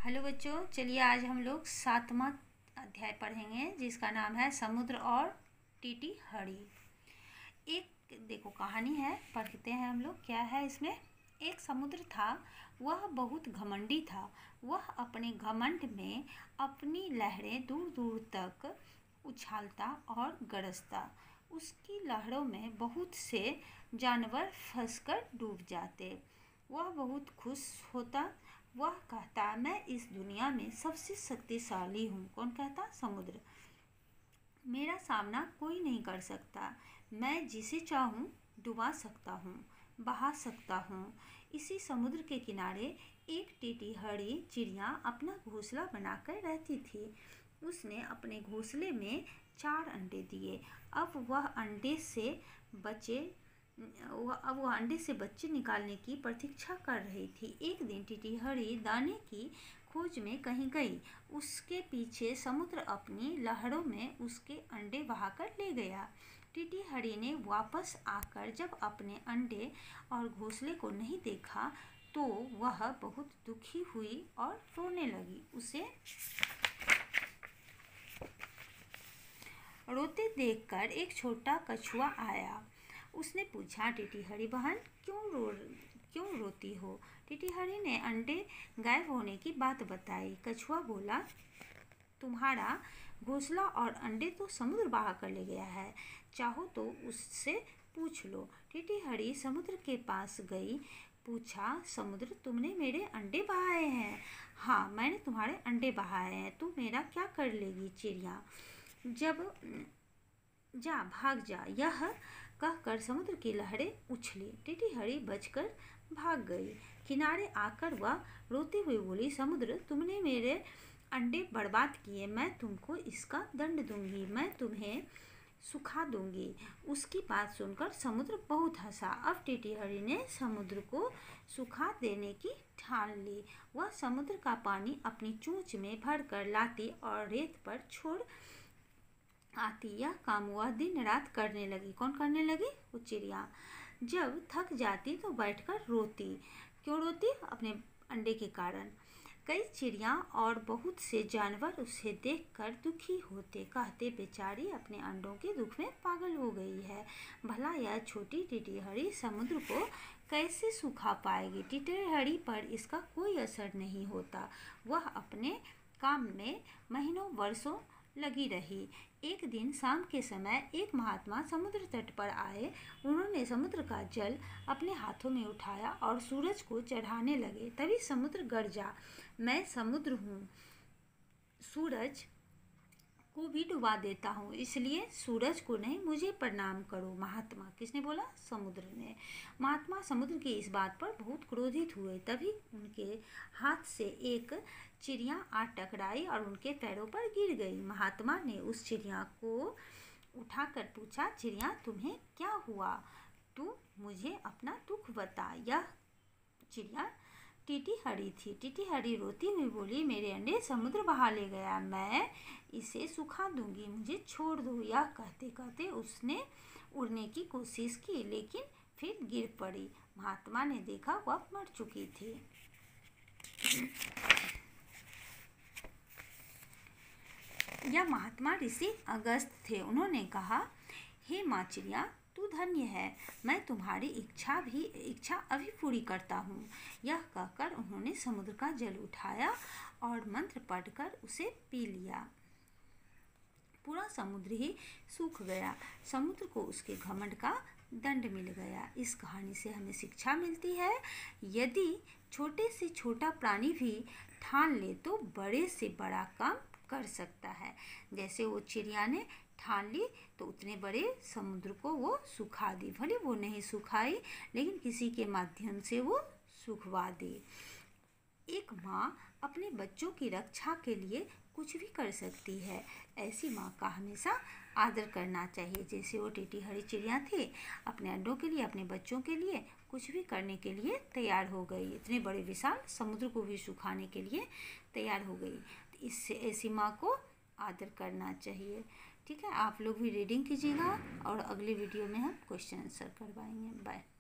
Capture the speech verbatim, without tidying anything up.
Hello बच्चों, चलिए आज हम लोग सातवां अध्याय पढ़ेंगे जिसका नाम है समुद्र और टीटी हड़ी। एक देखो कहानी है, पढ़ते हैं हम लोग। क्या है इसमें? एक समुद्र था, वह बहुत घमंडी था। वह अपने घमंड में अपनी लहरें दूर दूर तक उछालता और गरजता। उसकी लहरों में बहुत से जानवर फंसकर डूब जाते। वह बहुत खुश होता। वह कहता, मैं इस दुनिया में सबसे शक्तिशाली हूँ। कौन कहता? समुद्र। मेरा सामना कोई नहीं कर सकता। मैं जिसे चाहूँ डुबा सकता हूँ, बहा सकता हूँ। इसी समुद्र के किनारे एक टीटीहड़ी चिड़िया अपना घोंसला बनाकर रहती थी। उसने अपने घोंसले में चार अंडे दिए। अब वह अंडे से बचे अब वह अंडे से बच्चे निकालने की प्रतीक्षा कर रही थी। एक दिन टीटीहड़ी दाने की खोज में कहीं गई। उसके पीछे समुद्र अपनी लहरों में उसके अंडे बहाकर ले गया। टीटीहड़ी ने वापस आकर जब अपने अंडे और घोंसले को नहीं देखा तो वह बहुत दुखी हुई और रोने लगी। उसे रोते देखकर एक छोटा कछुआ आया। उसने पूछा, टीटीहड़ी बहन, क्यों रो क्यों रोती हो? टीटीहड़ी ने अंडे गायब होने की बात बताई। कछुआ बोला, तुम्हारा घोंसला और अंडे तो समुद्र बहा कर ले गया है। चाहो तो उससे पूछ लो। टीटीहड़ी समुद्र के पास गई। पूछा, समुद्र, तुमने मेरे अंडे बहाए हैं? हाँ, मैंने तुम्हारे अंडे बहाए हैं। तू मेरा क्या कर लेगी चिड़िया? जब जा भाग जा। यह कहकर समुद्र की लहरें उछली। टीटीहड़ी बचकर भाग गई। किनारे आकर वह रोती हुई बोली, समुद्र, तुमने मेरे अंडे बर्बाद किए। मैं तुमको इसका दंड दूंगी। मैं तुम्हें सुखा दूंगी। उसकी बात सुनकर समुद्र बहुत हंसा। अब टीटीहड़ी ने समुद्र को सुखा देने की ठान ली। वह समुद्र का पानी अपनी चोंच में भरकर लाती और रेत पर छोड़ आती। यह काम वह दिन रात करने लगी। कौन करने लगी? वो चिड़िया। जब थक जाती तो बैठकर रोती। क्यों रोती? अपने अंडे के कारण। कई चिड़िया और बहुत से जानवर उसे देखकर दुखी होते। कहते, बेचारी अपने अंडों के दुख में पागल हो गई है। भला यह छोटी टीटीहड़ी समुद्र को कैसे सुखा पाएगी? टीटीहड़ी पर इसका कोई असर नहीं होता। वह अपने काम में महीनों वर्षों लगी रही। एक दिन शाम के समय एक महात्मा समुद्र तट पर आए। उन्होंने समुद्र का जल अपने हाथों में उठाया और सूरज को चढ़ाने लगे। तभी समुद्र गरजा, मैं समुद्र हूँ, सूरज को भी डुबा देता हूँ, इसलिए सूरज को नहीं मुझे प्रणाम करो। महात्मा। किसने बोला? समुद्र ने। महात्मा समुद्र की इस बात पर बहुत क्रोधित हुए। तभी उनके हाथ से एक चिड़िया आ टकराई और उनके पैरों पर गिर गई। महात्मा ने उस चिड़िया को उठाकर पूछा, चिड़िया, तुम्हें क्या हुआ? तू मुझे अपना दुख बता। यह चिड़िया टीटीहड़ी थी। टीटीहड़ी रोती हुई बोली, मेरे अंडे समुद्र बहा ले गया। मैं इसे सुखा दूंगी, मुझे छोड़ दो। यह कहते कहते उसने उड़ने की कोशिश की, लेकिन फिर गिर पड़ी। महात्मा ने देखा वह मर चुकी थी। यह महात्मा ऋषि अगस्त्य थे। उन्होंने कहा, हे माँ चिड़िया, तू धन्य है। मैं तुम्हारी इच्छा भी इच्छा अभी पूरी करता हूँ। यह कहकर उन्होंने समुद्र का जल उठाया और मंत्र पढ़कर उसे पी लिया। पूरा समुद्र ही सूख गया। समुद्र को उसके घमंड का दंड मिल गया। इस कहानी से हमें शिक्षा मिलती है, यदि छोटे से छोटा प्राणी भी ठान ले तो बड़े से बड़ा काम कर सकता है। जैसे वो चिड़िया ने ठान ली तो उतने बड़े समुद्र को वो सुखा दी। भले वो नहीं सुखाई, लेकिन किसी के माध्यम से वो सुखवा दी। एक माँ अपने बच्चों की रक्षा के लिए कुछ भी कर सकती है। ऐसी माँ का हमेशा आदर करना चाहिए। जैसे वो टीटीहड़ी चिड़िया थी, अपने अंडों के लिए, अपने बच्चों के लिए कुछ भी करने के लिए तैयार हो गई। इतने बड़े विशाल समुद्र को भी सुखाने के लिए तैयार हो गई। इससे ऐसी माँ को आदर करना चाहिए। ठीक है, आप लोग भी रीडिंग कीजिएगा और अगले वीडियो में हम क्वेश्चन आंसर करवाएंगे। बाय।